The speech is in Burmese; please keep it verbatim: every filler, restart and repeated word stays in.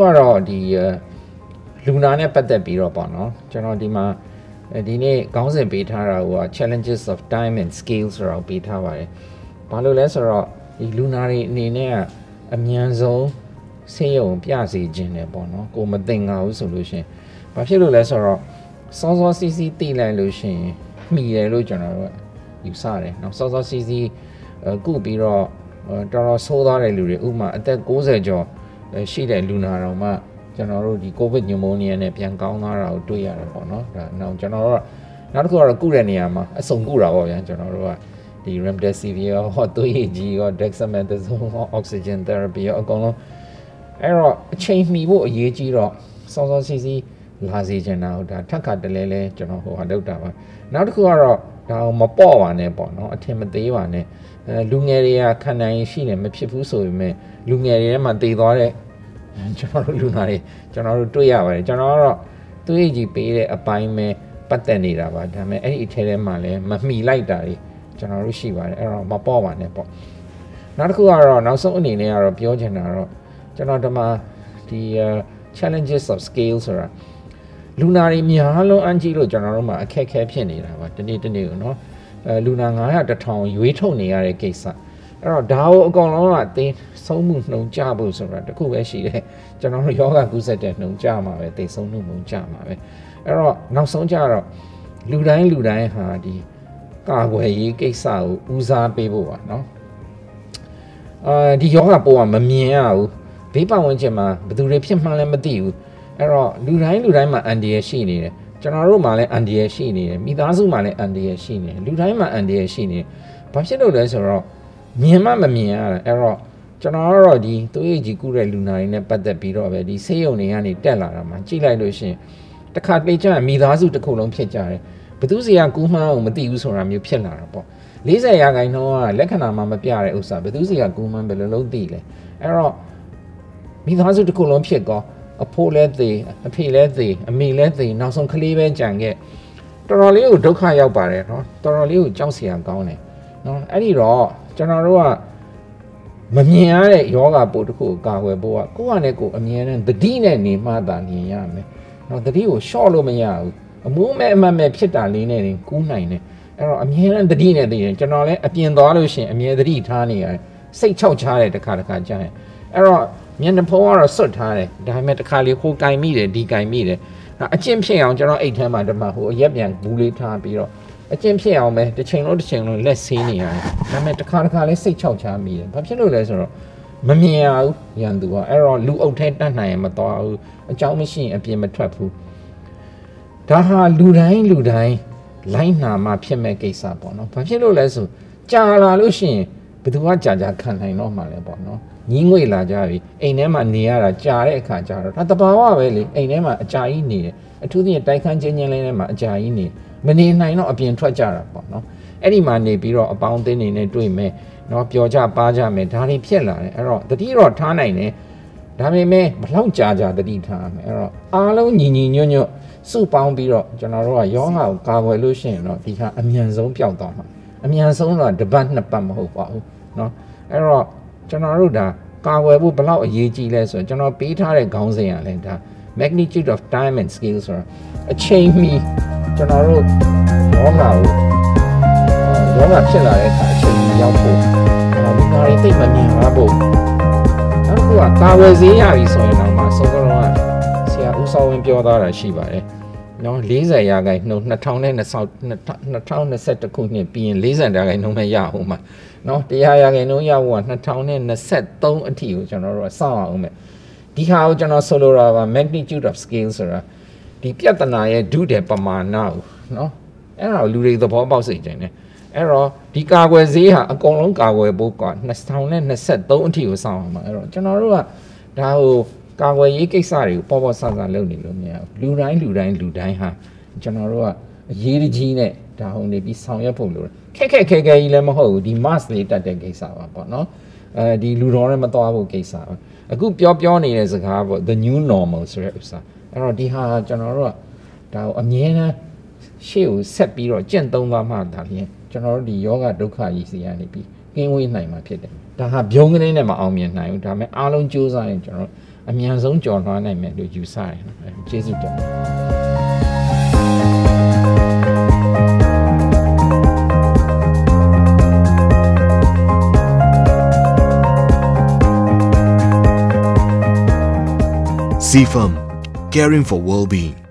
ကတော့ဒီလူနာနဲ့ပတ်သက်ပြီးတော့ပေါ့နော်ကျွန်တော်ဒီမှာဒီနေ့ခေါင်းစဉ်ပေးထားတာက challenges of time and scale ဆိုတော့ပေးထားပါတယ်ဘာလို့လဲဆိုတော့ဒီလူနာတွေအနေနဲ့အမြန်ဆုံးဆေးရုံပြစေခြင်းတယ်ပေါ့နော်ကိုမသိငါဘူးဆိုလို့ရှင်ဘာဖြစ်လို့လဲဆိုတော့စောစောစီးစီးတိလိုက်လို့ရှင်မှီတယ်လို့ကျွန်တော်တို့ယူဆတယ်เนาะစောစောစီးစီးကုပြီးတော့တော်တော်ဆိုးသွားတဲ့လူတွေဥပမာအသက်၉၀ကျော်ရှိတဲ့လူနာတော်မှကျွန်တော်တို့ဒီ COVID pneumonia နဲ့ပြန်ကောင်းသွားတာကိုတွေ့ရတယ်ပေါ့နော်ဒါနောက်ကျွန်တော်တို့နောက်တစ်ခုကတော့ကုတဲ့နေရာမှာအစုံကုတာပေါ့ဗျာကျွန်တော်တို့ကဒီ remdesivir ဟောသွေးကြီးရော dexamethasone ဟော oxygen therapy ရောအကုန်လုံးအဲ့တော့အချိန်မီဖို့အရေးကြီးတော့စောစောစီးစီးလာစေချင်တာဟုတ်ဒါထက်ခါတလဲလဲကျွန်တော်ဟိုဟာလုပ်တာပါနောက်တစ်ခုကတော့ဒါမပေါ့ပါနဲ့ပေါ့နော်အထင်မသေးပါနဲ့အဲလူငယ်တွေကခံနိုင်ရှိနေမဖြစ်ဘူးဆိုပေမဲ့လူငယ်တွေထဲမှာတည်သွားတဲ့ကျွန်တော်တို့လူနာတွေကျွန်တော်တို့တွေ့ရပါတယ်ကျွန်တော်ကတော့သွေးကြီးပေးတဲ့အပိုင်းပဲပတ်သက်နေတာပါဒါပေမဲ့အဲ့ဒီအထဲထဲမှာလည်းမမှီလိုက်တာတွေကျွန်တော်တို့ရှိပါတယ်အဲ့တော့မပေါ့ပါနဲ့ပေါ့နောက်တစ်ခုကတော့နောက်ဆုံးအနေနဲ့ကတော့ပြောချင်တာတော့ကျွန်တော်ဒီမှာဒီ challenges of scale ဆိုတာလူနာတွေများလုံးအန်ကြီးလို့ကျွန်တော်တို့မှာအခက်အခဲဖြစ်နေတာပါဒီနေ့ဒီနေ့ကိုနော်အဲလူနာnine hundred တစ်ထောင်ရွေးထုတ်နေရတဲ့ကိစ္စအဲ့တော့ဒါကိုအကောင်လုံးကသိဆုံးမှုနှုံကြဖို့ဆိုတာတခုပဲရှိတယ်ကျွန်တော်တို့ယောဂကုသတဲ့နှုံကြမှာပဲသိဆုံးမှုနှုံကြမှာပဲအဲ့တော့နောက်ဆုံးကြတော့လူတိုင်းလူတိုင်းဟာဒီကာကွယ်ရေးကိစ္စကိုဦးစားပေးဖို့ပါနော်အာဒီယောဂပိုးကမမြင်ရဘူးဘေးပတ်ဝန်းကျင်မှာဘယ်သူတွေဖြစ်မှန်းလည်းမသိဘူးအဲ့တော့လူတိုင်းလူတိုင်းမှာအန်ဒီရရှိနေတယ်ကျွန်တော်တို့မှာလည်းအန်ဒီရရှိနေတယ်မိသားစုမှာလည်းအန်ဒီရရှိနေတယ်လူတိုင်းမှာအန်ဒီရရှိနေတယ်ဘာဖြစ်လို့လဲဆိုတော့မြင်မှမမြင်ရတာအဲ့တော့ကျွန်တော်ကတော့ဒီသွေးကြီးကူးတဲ့လူနာတွေနဲ့ပတ်သက်ပြီးတော့ပဲဒီဆေးရုံတွေကနေတက်လာတာမှကြည့်လိုက်လို့ရှိရင်တခါတလေကျရင်မိသားစုတစ်ခုလုံးဖြစ်ကြတယ်ဘသူစီကကူးမှန်းအောင်မသိဘူးဆိုတာမျိုးဖြစ်လာတာပေါ့fortyရာခိုင်နှုန်းကလက္ခဏာမှမပြတဲ့ဥစ္စာဘသူစီကကူးမှန်းဘယ်လိုလုပ်သိလဲအဲ့တော့မိသားစုတစ်ခုလုံးဖြစ်ကောအဖိုးလည်းသေးအဖေလည်းသေးအမေလည်းသေးနောက်ဆုံးကလေးပဲကြံခဲ့တော်တော်လေးကိုဒုက္ခရောက်ပါတယ်နော်တော်တော်လေးကိုကြောက်စရာကောင်းတယ်နော်အဲ့ဒီတော့ကျွန်တော်တို့ကမမြင်ရတဲ့ယောဂပိုးတစ်ခုကိုကာကွယ်ဖို့ကကိုယ့်ဟာနဲ့ကိုယ်အမြဲတမ်းသတိနဲ့နေမှသာမြင်ရမယ်နော်သတိကိုရှော့လို့မရဘူးအမိုးမဲ့အမတ်မဲ့ဖြစ်တာလေးနဲ့ကူးနိုင်တယ်အဲ့တော့အမြဲတမ်းသတိနဲ့သိရင်ကျွန်တော်လည်းအပြင်သွားလို့ရှိရင်အမြဲသတိထားနေရတယ်စိတ်ချောက်ချားတယ်တစ်ခါတစ်ခါကြာရင်အဲ့တော့မျက်နှာဖုံးကတော့စွတ်ထားတယ်ဒါပေမဲ့တစ်ခါလေဟိုကင်မိတယ်ဒီကင်မိတယ်အကျင့်ဖြစ်အောင်ကျွန်တော်အိတ်ထဲမှာတမဟိုအရက်ပြန်ဘူးလေးထားပြီးတော့အကျင့်ဖြစ်အောင်ပဲတစ်ချိန်လုံးတစ်ချိန်လုံးလက်ဆေးနေရတယ်ဒါပေမဲ့တစ်ခါတစ်ခါလေးစိတ်ချောက်ချားမိတယ်ဘာဖြစ်လို့လဲဆိုတော့မမြင်ရဘူးရန်သူကအဲ့တော့လူအုပ်ထဲတတ်နိုင်ရင်မသွားဘူးအကြောင်းမရှိရင်အပြင်မထွက်ဘူးဒါဟာလူတိုင်းလူတိုင်းလိုင်းနာမှဖြစ်မဲ့ကိစ္စပေါ့နော်ဘာဖြစ်လို့လဲဆိုကြာလာလို့ရှိရင်ဘယ်သူကကြာကြာခံနိုင်တော့မှလဲပေါ့နော်ညီးငွေလာကြပြီအိမ်ထဲမှာနေရတာကြာတဲ့အခါကျတော့ဒါတဘာဝပဲလေအိမ်ထဲမှာအကြာကြီးနေတယ်အထူးသဖြင့်တိုက်ခန်းချင်းချင်းလေးထဲမှာအကြာကြီးနေမနေနိုင်တော့အပြင်ထွက်ကြတာပေါ့နော်အဲ့ဒီမှာနေပြီးတော့အပေါင်းအသင်းတွေနဲ့တွေ့မယ်နော်ပျော်ကြပါကြမယ်ဒါတွေဖြစ်လာတယ်အဲ့တော့တတိတော့ထားနိုင်တယ်ဒါပေမဲ့ဘလောက်ကြာကြာတတိထားမယ်အဲ့တော့အားလုံးညီညီညွတ်ညွတ်စုပေါင်းပြီးတော့ကျွန်တော်တို့ကယောဂါကိုကာကွယ်လို့ရှိရင်တော့ဒီဟာအမြန်ဆုံးပျောက်သွားမှာအမြန်ဆုံးတော့တစ်ပတ်နှစ်ပတ်မဟုတ်ပါဘူးเนาะအဲ့တော့ကျွန်တော်တို့ဒါကာကွယ်ဖို့ဘယ်လောက်အရေးကြီးလဲဆိုတော့ကျွန်တော်ပေးထားတဲ့ခေါင်းစဉ်ကလည်းဒါ magnitude of time and scale ဆိုတာအချိန်မီကျွန်တော်တို့ယောဂါကိုယောဂါဖြစ်လာတဲ့အခါအချိန်မီရောက်ဖို့ကျွန်တော်ဒီမှာသိမမြင်ပါဘူးအဲ့တော့ကာကွယ်စေးရပြီဆိုရင်တော့မှစောစောကဆရာဦးစောဝင်းပြောသားတာရှိပါတယ်နော်fortyရာခိုင်နှုန်းtwenty twenty-oneခုနှစ်ပြီးရင်fortyရာခိုင်နှုန်းနဲ့ရအောင်မှာနော်one hundredရာခိုင်နှုန်းရဖို့ကtwenty twenty-threeအထိကိုကျွန်တော်တို့စောင့်အောင်မယ်ဒီဟာကိုကျွန်တော်ဆိုလိုတာပါ magnitude of scale ဆိုတာဒီပြဿနာရဲ့ဒုတဲ့ပမာဏကိုနော်အဲ့ဒါကိုလူတွေသဘောပေါက်စေချင်တယ်အဲ့တော့ဒီကာကွယ်ဆေးဟာအကုန်လုံးကာကွယ်ဖို့ကtwenty twenty-threeအထိကိုစောင့်အောင်မှာအဲ့တော့ကျွန်တော်တို့ကဒါကိုကာကွယ်ရေးကိစ္စတွေကိုပေါ်ပေါ်ဆဆလုပ်နေလို့မရဘူးလူတိုင်းလူတိုင်းလူတိုင်းဟာကျွန်တော်တို့ကအရေးကြီးနဲ့ဒါဟုန်နေပြီးဆောင်ရွက်ဖို့လိုတယ်ခက်ခက်ခဲခဲကြီးလည်းမဟုတ်ဘူးဒီ mask လေးတက်တဲ့ကိစ္စပါပေါ့နော်အဲဒီလူတော်နဲ့မသွားဖို့ကိစ္စပါအခုပြောပြောနေတဲ့စကားပေါ့ the new normal ဆိုတဲ့ဥစ္စာအဲ့တော့ဒီဟာကျွန်တော်တို့ကဒါကိုအမြဲတမ်းရှေ့ကိုဆက်ပြီးတော့ကျင့်သုံးသွားမှဒါဖြင့်ကျွန်တော်တို့ဒီယောဂဒုက္ခကြီးစီကနေပြီးကင်းဝေးနိုင်မှာဖြစ်တယ်ဒါဟာဘုံကလေးနဲ့မအောင်မြင်နိုင်ဘူးဒါပေမဲ့အားလုံးကြိုးစားရင်ကျွန်တော်အမြန်ဆုံးကြော်လွှားနိုင်မယ်လို့ယူဆတယ်ကျေးဇူးတင်ပါတယ် C F A M, caring for well-being.